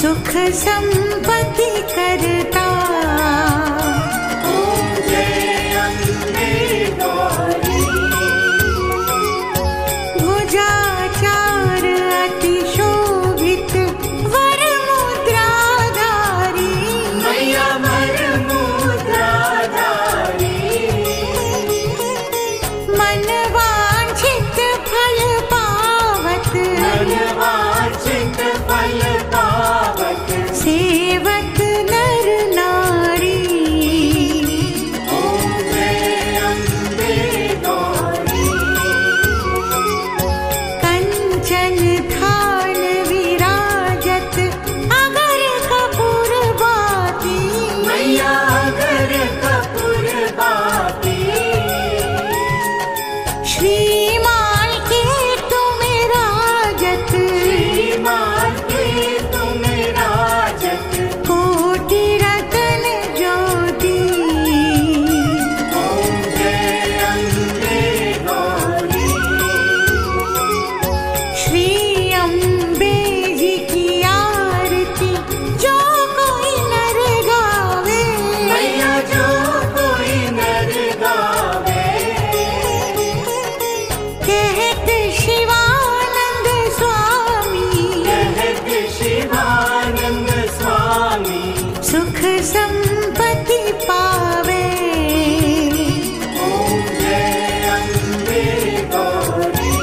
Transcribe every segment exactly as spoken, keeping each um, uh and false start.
सुख संपत्ति करता। ओम जय अम्बे गौरी। भुजाचार अति शोभित वर मुद्राधारी। मैया वर मुद्राधारी। मन वांछित फल पावत। मन वांछित फल पावत। सेवत नर नारी। ओम जय अम्बे गौरी। कंचन थाल विराजत अगर कपूर बाती। मैया अगर कपूर बाती। श्रीमान के तुम राजत। श्रीमान के तुम राजत। कोटि रतन ज्योति। ओम जय अम्बे गौरी। श्री अम्बे जी की आरती जो कोई नर गावे। मैया जो कोई नर गावे। कहत शिवानंद स्वामी। कहत शिवानंद स्वामी। सुख संपत्ति पावे। ओम जय अम्बे गौरी।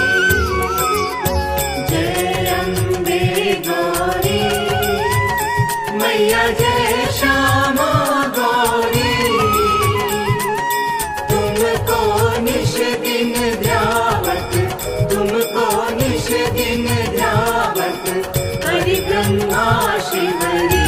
जय अम्बे गौरी। मैया जय श्यामा गौरी। तुमको निश दिन ध्यावत। तुमको निश दिन ध्यावत। हरि ब्रह्मा शिवरी।